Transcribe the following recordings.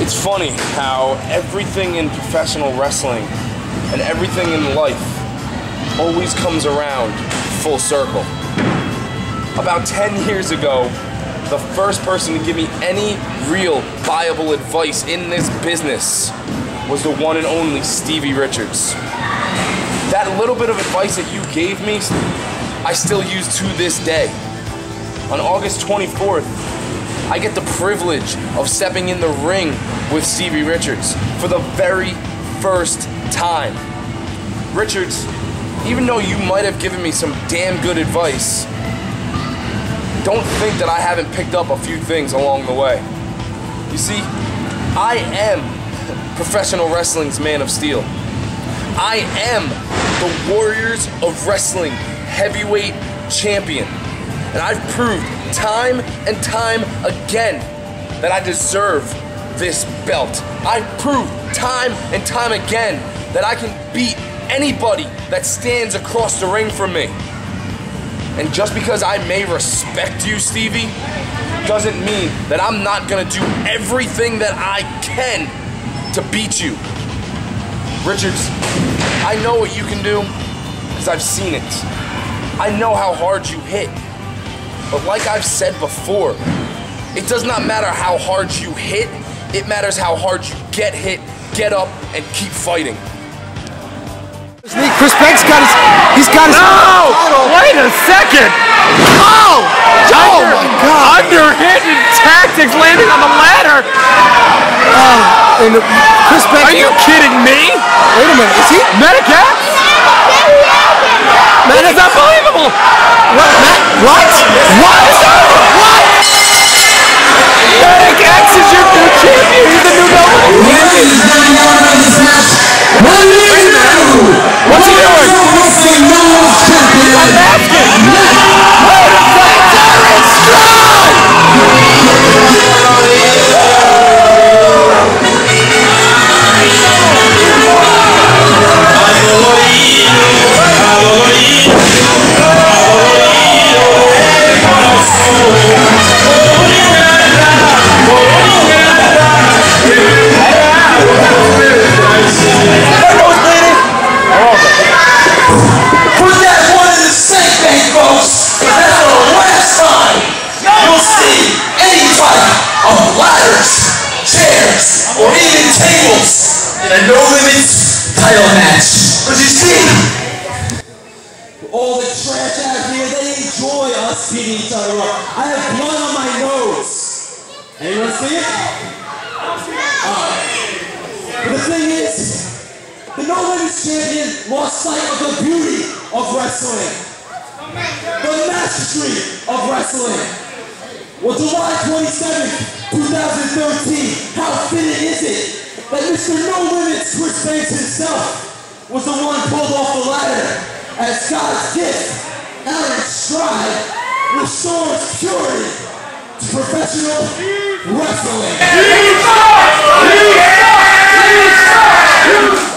It's funny how everything in professional wrestling and everything in life always comes around full circle. About 10 years ago, the first person to give me any real viable advice in this business was the one and only Stevie Richards. That little bit of advice that you gave me, I still use to this day. On August 24th, I get the privilege of stepping in the ring with Stevie Richards for the very first time. Richards, even though you might have given me some damn good advice, don't think that I haven't picked up a few things along the way. You see, I am professional wrestling's Man of Steel. I am the Warriors of Wrestling heavyweight champion. And I've proved time and time again that I deserve this belt. I've proved time and time again that I can beat anybody that stands across the ring from me. And just because I may respect you, Stevie, doesn't mean that I'm not gonna do everything that I can to beat you. Richards, I know what you can do, because I've seen it. I know how hard you hit. But like I've said before, it does not matter how hard you hit, it matters how hard you get hit, get up, and keep fighting. Chris Beck's got his title. Wait a second! Oh! Oh my God! Underhand tactics landing on the ladder! And Chris Beck. Are you kidding me? Wait a minute, is he? Medicax? That is unbelievable! What? What? Medicax is your new champion! He's the new number one champion! What's he doing? I'm asking! Or even tables in a no limits title match. But you see, all the trash out here, they enjoy us beating each other up. I have blood on my nose. Anyone see it? But the thing is, the no limits champion lost sight of the beauty of wrestling, the mastery of wrestling. Well, July 27th, 2013, how fitting is it that Mr. No Limits Chris Banks himself was the one pulled off the ladder as God's gift, Aaron Stride, restores purity to professional wrestling.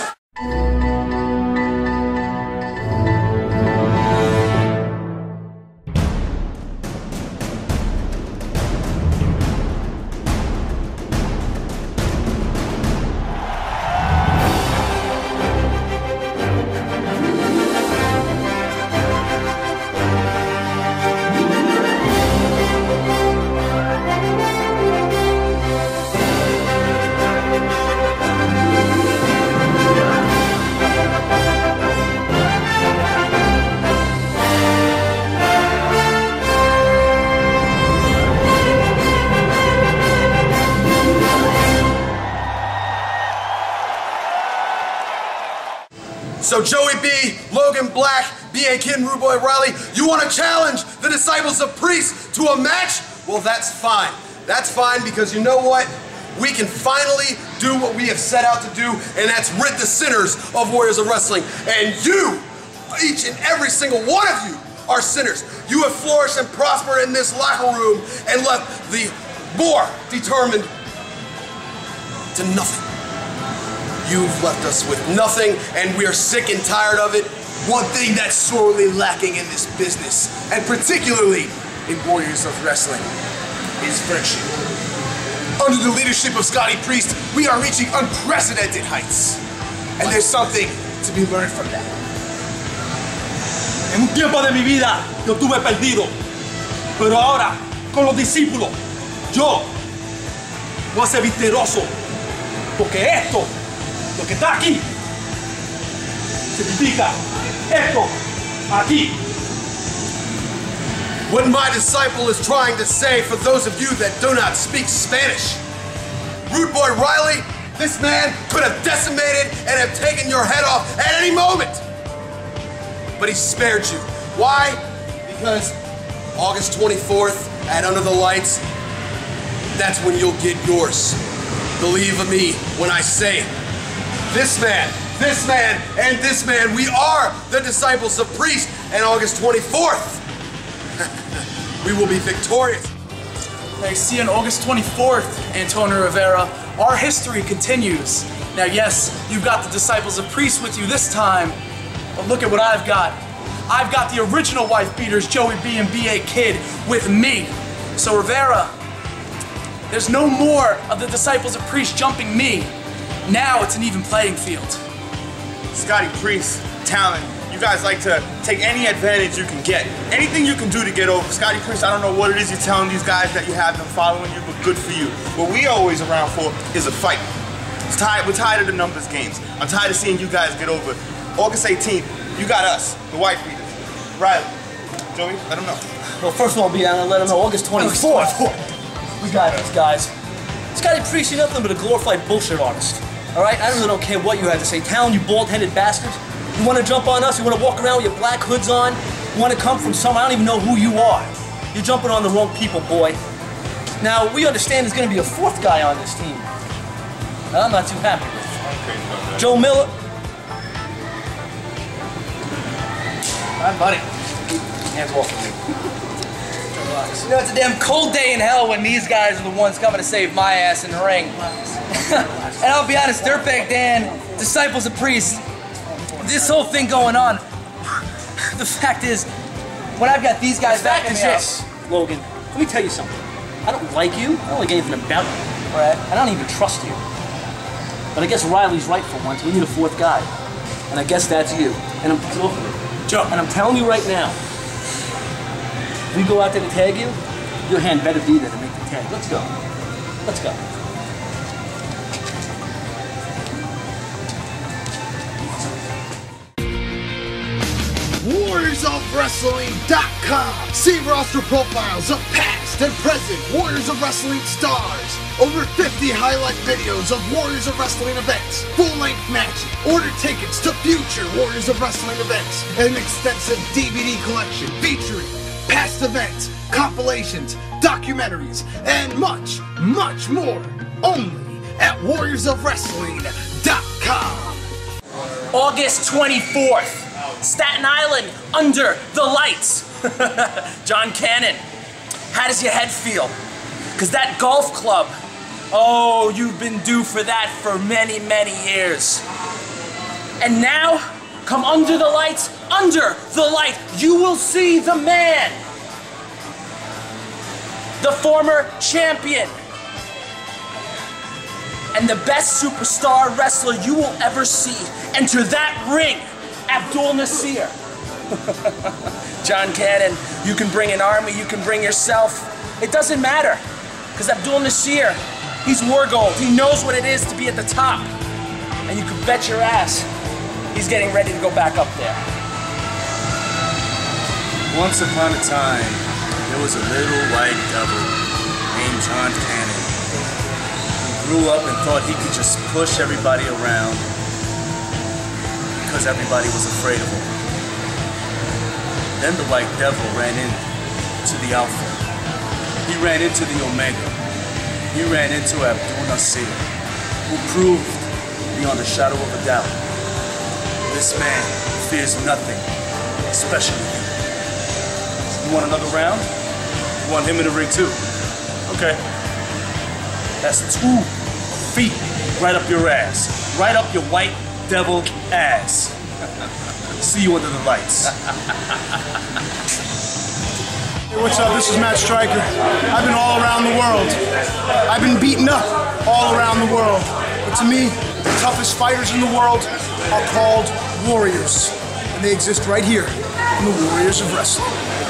So Joey B, Logan Black, B.A. Kid, and Rude Boy Riley, you want to challenge the Disciples of Priest to a match? Well, that's fine. That's fine because you know what? We can finally do what we have set out to do, and that's rid the sinners of Warriors of Wrestling. And you, each and every single one of you, are sinners. You have flourished and prospered in this locker room and left the more determined to nothing. You've left us with nothing, and we are sick and tired of it. One thing that's sorely lacking in this business, and particularly in Warriors of Wrestling, is friendship. Under the leadership of Scotty Priest, we are reaching unprecedented heights. And there's something to be learned from that. En un tiempo de mi vida yo estuve perdido, pero ahora con los discípulos yo voy a ser victorioso, porque esto, lo que está aquí, significa esto aquí. What my disciple is trying to say for those of you that do not speak Spanish. Rude Boy Riley, this man could have decimated and have taken your head off at any moment. But he spared you. Why? Because August 24th at Under the Lights, that's when you'll get yours. Believe me when I say, this man, and this man, we are the disciples of Priest, and August 24th, we will be victorious. Now you see, on August 24th, Antonio Rivera, our history continues. Now yes, you've got the disciples of Priest with you this time, but look at what I've got. I've got the original wife beaters, Joey B and B.A. Kid, with me. So Rivera, there's no more of the disciples of Priest jumping me. Now it's an even playing field. Scotty Priest, talent. You guys like to take any advantage you can get. Anything you can do to get over. Scotty Priest, I don't know what it is you're telling these guys that you have them following you, but good for you. What we always around for is a fight. We're tired of the numbers games. I'm tired of seeing you guys get over. August 18th, you got us, the White Beaters. Riley, Joey, let them know. Well, first of all, be honest, let them know August 24th. We got this, guys. Scotty Priest, you're nothing but a glorified bullshit artist. All right? I really don't care what you had to say. Talon, you bald-headed bastards. You want to jump on us? You want to walk around with your black hoods on? You want to come from somewhere? I don't even know who you are. You're jumping on the wrong people, boy. Now, we understand there's going to be a fourth guy on this team. I'm not too happy with it. Joe Miller. Hi, buddy. Hands off of me. You know, it's a damn cold day in hell when these guys are the ones coming to save my ass in the ring. And I'll be honest, Dirtbag Dan, disciples of Priest, this whole thing going on, the fact is, when I've got these guys back in the house. Logan, let me tell you something. I don't like you. I don't like anything about you. All right? I don't even trust you. But I guess Riley's right for once. We need a fourth guy. And I guess that's you. And Joe. And I'm telling you right now, if we go out there to tag you, your hand better be there to make the tag. Let's go. Let's go. WarriorsOfWrestling.com. See roster profiles of past and present Warriors of Wrestling stars. Over 50 highlight videos of Warriors of Wrestling events, full-length matches, order tickets to future Warriors of Wrestling events, and an extensive DVD collection featuring past events, compilations, documentaries, and much, much more. Only at WarriorsOfWrestling.com. August 24th, Staten Island, Under the Lights. John Cannon, how does your head feel? Because that golf club, oh, you've been due for that for many, many years. And now, come under the lights, you will see the man. The former champion. And the best superstar wrestler you will ever see enter that ring, Abdul Nasir. John Cannon, you can bring an army, you can bring yourself. It doesn't matter, because Abdul Nasir, he's war gold. He knows what it is to be at the top. And you can bet your ass, he's getting ready to go back up there. Once upon a time, there was a little white devil named John Cannon. He grew up and thought he could just push everybody around because everybody was afraid of him. Then the white devil ran into the Alpha. He ran into the Omega. He ran into Abdul Nasir, who proved beyond a shadow of a doubt, this man fears nothing, especially you. You want another round? You want him in the ring too? Okay. That's 2 feet right up your ass. Right up your white devil ass. See you under the lights. Hey, what's up? This is Matt Striker. I've been all around the world. I've been beaten up all around the world. But to me, the toughest fighters in the world are called warriors. And they exist right here in the Warriors of Wrestling.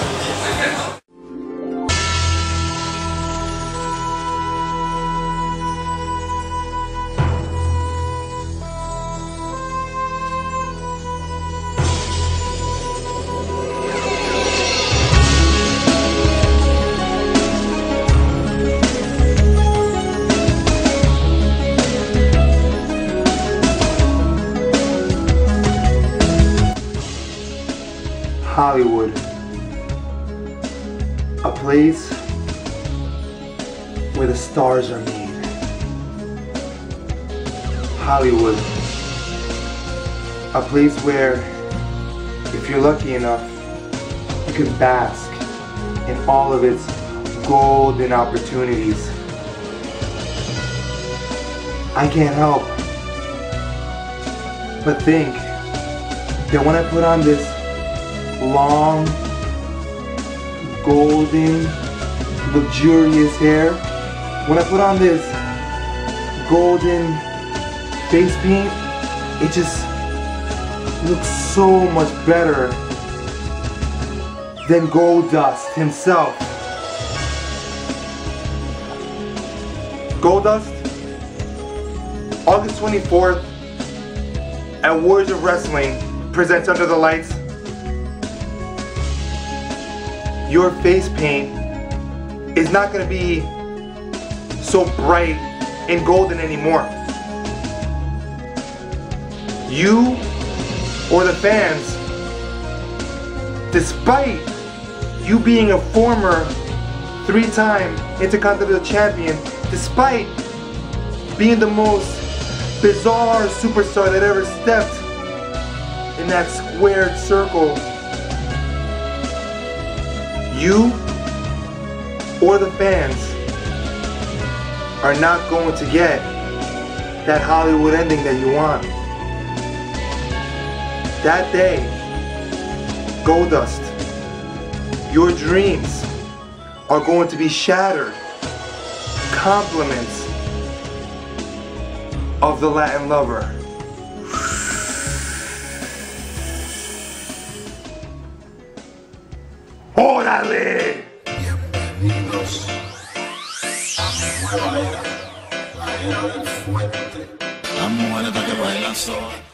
Hollywood, a place where the stars are made. Hollywood, a place where, if you're lucky enough, you can bask in all of its golden opportunities. I can't help but think that when I put on this long, golden, luxurious hair, when I put on this golden face paint, it just looks so much better than Goldust himself. Goldust, August 24th at Warriors of Wrestling presents Under the Lights. Your face paint is not going to be so bright and golden anymore. You or the fans, despite you being a former 3-time Intercontinental Champion, despite being the most bizarre superstar that ever stepped in that squared circle, you or the fans are not going to get that Hollywood ending that you want. That day, Goldust, your dreams are going to be shattered. Compliments of the Latin lover. ¡Órale! Bienvenidos a mi nueva era, la era del fuerte. La mujeres que bailan sola.